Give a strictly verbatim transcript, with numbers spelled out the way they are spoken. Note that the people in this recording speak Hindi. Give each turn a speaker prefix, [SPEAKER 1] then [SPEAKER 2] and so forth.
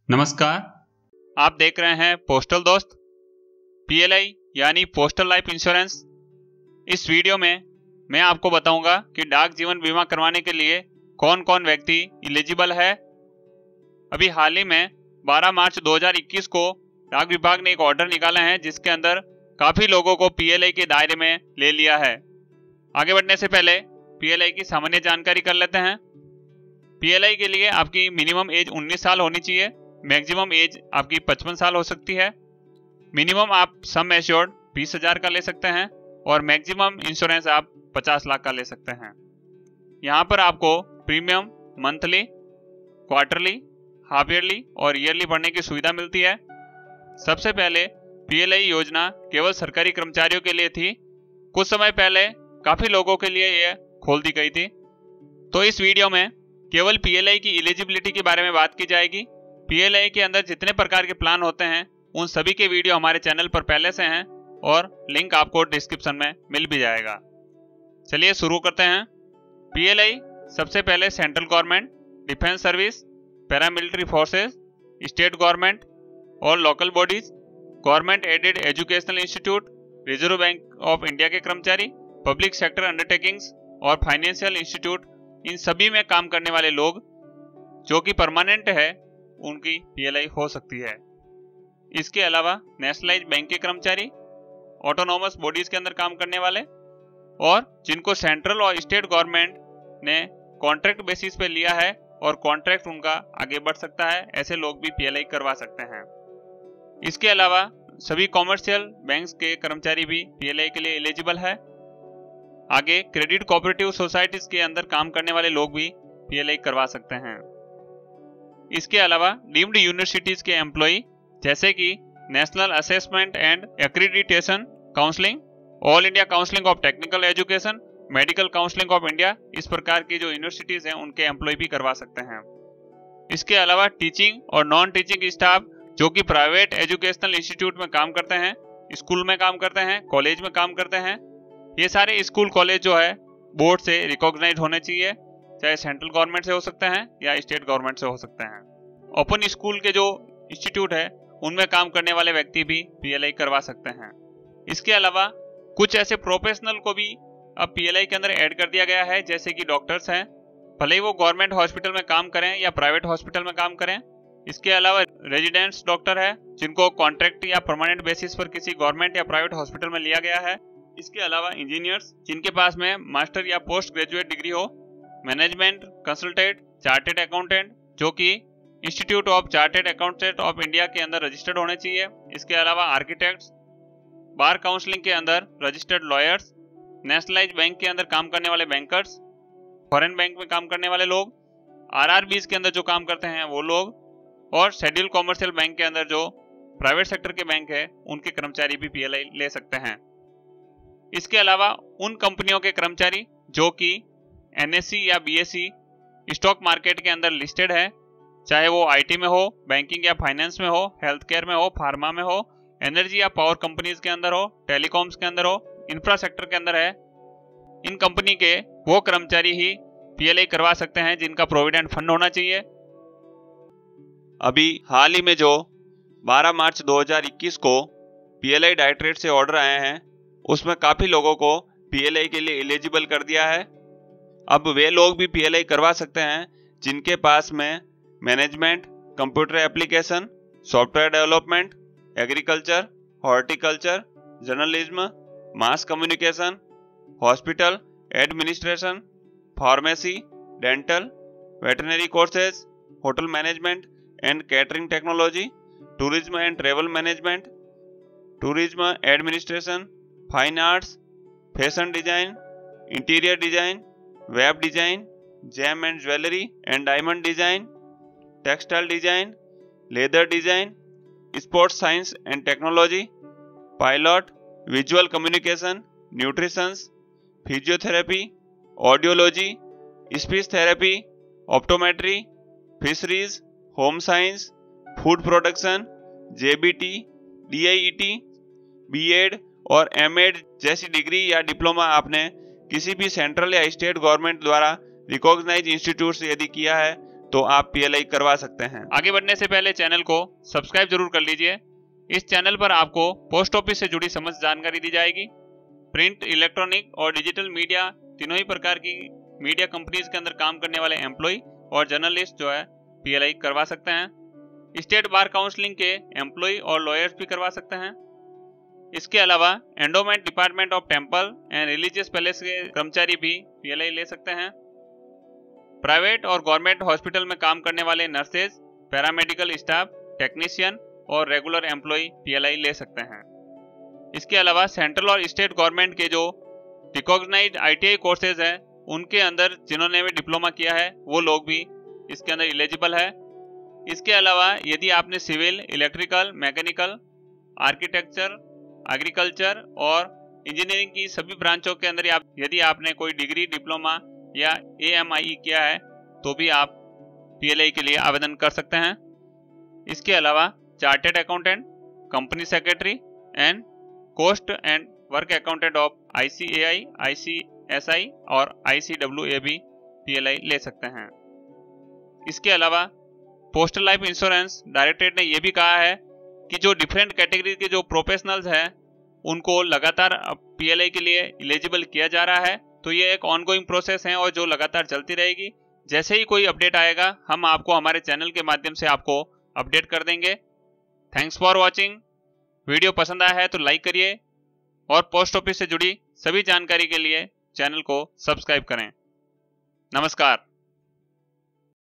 [SPEAKER 1] नमस्कार, आप देख रहे हैं पोस्टल दोस्त पीएलआई यानी पोस्टल लाइफ इंश्योरेंस। इस वीडियो में मैं आपको बताऊंगा कि डाक जीवन बीमा करवाने के लिए कौन कौन व्यक्ति एलिजिबल है। अभी हाल ही में बारह मार्च दो हज़ार इक्कीस को डाक विभाग ने एक ऑर्डर निकाला है जिसके अंदर काफ़ी लोगों को पीएलआई के दायरे में ले लिया है। आगे बढ़ने से पहले पीएलआई की सामान्य जानकारी कर लेते हैं। पीएलआई के लिए आपकी मिनिमम एज उन्नीस साल होनी चाहिए, मैक्सिमम एज आपकी पचपन साल हो सकती है। मिनिमम आप सम एश्योर्ड बीस हजार का ले सकते हैं और मैक्सिमम इंश्योरेंस आप पचास लाख का ले सकते हैं। यहाँ पर आपको premium monthly, quarterly, half yearly और ईयरली भरने की सुविधा मिलती है। सबसे पहले पीएलआई योजना केवल सरकारी कर्मचारियों के लिए थी, कुछ समय पहले काफ़ी लोगों के लिए यह खोल दी गई थी। तो इस वीडियो में केवल पीएलआई की एलिजिबिलिटी के बारे में बात की जाएगी। पीएलआई के अंदर जितने प्रकार के प्लान होते हैं उन सभी के वीडियो हमारे चैनल पर पहले से हैं और लिंक आपको डिस्क्रिप्शन में मिल भी जाएगा। चलिए शुरू करते हैं। पीएलआई सबसे पहले central government, defence service, paramilitary forces, state government और local bodies, government aided educational institute, reserve bank of India के कर्मचारी, पब्लिक सेक्टर अंडरटेकिंग्स और फाइनेंशियल इंस्टीट्यूट, इन सभी में काम करने वाले लोग जो कि परमानेंट है उनकी पीएलआई हो सकती है। इसके अलावा नेशनलाइज बैंक के कर्मचारी, ऑटोनॉमस बॉडीज के अंदर काम करने वाले और जिनको सेंट्रल और स्टेट गवर्नमेंट ने कॉन्ट्रैक्ट बेसिस पे लिया है और कॉन्ट्रैक्ट उनका आगे बढ़ सकता है, ऐसे लोग भी पीएलआई करवा सकते हैं। इसके अलावा सभी कॉमर्शियल बैंक्स के कर्मचारी भी पीएलआई के लिए एलिजिबल है। आगे क्रेडिट कोऑपरेटिव सोसाइटीज के अंदर काम करने वाले लोग भी पीएलआई करवा सकते हैं। इसके अलावा डीम्ड यूनिवर्सिटीज के एम्प्लॉय जैसे कि national assessment and accreditation counselling, all India counselling of technical education, medical counselling of India, इस प्रकार की जो यूनिवर्सिटीज हैं उनके एम्प्लॉय भी करवा सकते हैं। इसके अलावा टीचिंग और नॉन टीचिंग स्टाफ जो कि प्राइवेट एजुकेशनल इंस्टीट्यूट में काम करते हैं, स्कूल में काम करते हैं, कॉलेज में काम करते हैं, ये सारे स्कूल कॉलेज जो है बोर्ड से रिकॉग्नाइज होने चाहिए, चाहे सेंट्रल गवर्नमेंट से हो सकते हैं या स्टेट गवर्नमेंट से हो सकते हैं। ओपन स्कूल के जो इंस्टीट्यूट है उनमें काम करने वाले व्यक्ति भी पीएलआई करवा सकते हैं। इसके अलावा कुछ ऐसे प्रोफेशनल को भी अब पीएलआई के अंदर ऐड कर दिया गया है, जैसे कि डॉक्टर्स हैं, भले ही वो गवर्नमेंट हॉस्पिटल में काम करें या प्राइवेट हॉस्पिटल में काम करें। इसके अलावा रेजिडेंट्स डॉक्टर है जिनको कॉन्ट्रैक्ट या परमानेंट बेसिस पर किसी गवर्नमेंट या प्राइवेट हॉस्पिटल में लिया गया है। इसके अलावा इंजीनियर्स जिनके पास में मास्टर या पोस्ट ग्रेजुएट डिग्री हो, मैनेजमेंट कंसल्टेंट, चार्टेड अकाउंटेंट जो कि institute of chartered accountant of India के अंदर रजिस्टर्ड होने चाहिए। इसके अलावा आर्किटेक्ट्स, बार काउंसलिंग के अंदर रजिस्टर्ड लॉयर्स, नेशनलाइज बैंक के अंदर काम करने वाले बैंकर्स, फॉरेन बैंक में काम करने वाले लोग, आरआरबीज के अंदर जो काम करते हैं वो लोग और शेड्यूल कॉमर्शियल बैंक के अंदर जो प्राइवेट सेक्टर के बैंक है उनके कर्मचारी भी पीएलआई ले सकते हैं। इसके अलावा उन कंपनियों के कर्मचारी जो कि एनएससी या बीएससी स्टॉक मार्केट के अंदर लिस्टेड है, चाहे वो आईटी में हो, बैंकिंग या फाइनेंस में हो, हेल्थ केयर में हो, फार्मा में हो, एनर्जी या पावर कंपनीज के अंदर हो, टेलीकॉम्स के अंदर हो, इंफ्रा सेक्टर के अंदर है, इन कंपनी के वो कर्मचारी ही पीएलआई करवा सकते हैं जिनका प्रोविडेंट फंड होना चाहिए। अभी हाल ही में जो बारह मार्च दो हज़ार इक्कीस को पीएलआई डायरेक्टरेट से ऑर्डर आए हैं उसमें काफ़ी लोगों को पीएलआई के लिए एलिजिबल कर दिया है। अब वे लोग भी पीएलआई करवा सकते हैं जिनके पास में management, computer application, software development, agriculture, horticulture, journalism, mass communication, hospital administration, pharmacy, dental, veterinary courses, hotel management and catering technology, tourism and travel management, tourism administration, fine arts, fashion design, interior design, web design, gem and jewellery and diamond design, textile design, leather design, sports science and technology, pilot, visual communication, nutritions, physiotherapy, audiology, speech therapy, optometry, fisheries, home science, food production, JBT, D I E T, BEd और एमएड जैसी डिग्री या डिप्लोमा आपने किसी भी सेंट्रल या स्टेट गवर्नमेंट द्वारा रिकॉग्नाइज इंस्टीट्यूट से यदि किया है तो आप पीएलआई करवा सकते हैं। आगे बढ़ने से पहले चैनल को सब्सक्राइब जरूर कर लीजिए। इस चैनल पर आपको पोस्ट ऑफिस से जुड़ी समस्त जानकारी दी जाएगी। प्रिंट, इलेक्ट्रॉनिक और डिजिटल मीडिया तीनों ही प्रकार की मीडिया कंपनीज के अंदर काम करने वाले एम्प्लॉय और जर्नलिस्ट जो है पीएलआई करवा सकते हैं। स्टेट बार काउंसिलिंग के एम्प्लॉय और लॉयर्स भी करवा सकते हैं। इसके अलावा endowment department of temple and religious palace के कर्मचारी भी पीएलआई ले सकते हैं। प्राइवेट और गवर्नमेंट हॉस्पिटल में काम करने वाले नर्सेज, पैरामेडिकल स्टाफ, टेक्नीशियन और रेगुलर एम्प्लॉय पीएलआई ले सकते हैं। इसके अलावा सेंट्रल और स्टेट गवर्नमेंट के जो रिकॉग्नाइज्ड आईटीआई कोर्सेज हैं उनके अंदर जिन्होंने भी डिप्लोमा किया है वो लोग भी इसके अंदर एलिजिबल है। इसके अलावा यदि आपने civil, electrical, mechanical, architecture, agriculture और इंजीनियरिंग की सभी ब्रांचों के अंदर आप यदि आपने कोई डिग्री, डिप्लोमा या एएमआई किया है तो भी आप पीएलआई के लिए आवेदन कर सकते हैं। इसके अलावा chartered accountant, company secretary and cost and work accountant of ICAI, ICSI और आईसीडब्ल्यूए भी पीएलआई ले सकते हैं। इसके अलावा पोस्टल लाइफ इंश्योरेंस डायरेक्टरेट ने यह भी कहा है कि जो डिफरेंट कैटेगरी के जो प्रोफेशनल्स हैं उनको लगातार पीएलआई के लिए एलिजिबल किया जा रहा है। तो ये एक ऑनगोइंग प्रोसेस है और जो लगातार चलती रहेगी। जैसे ही कोई अपडेट आएगा हम आपको हमारे चैनल के माध्यम से आपको अपडेट कर देंगे। Thanks for watching. वीडियो पसंद आया है तो लाइक करिए और पोस्ट ऑफिस से जुड़ी सभी जानकारी के लिए चैनल को सब्सक्राइब करें। नमस्कार।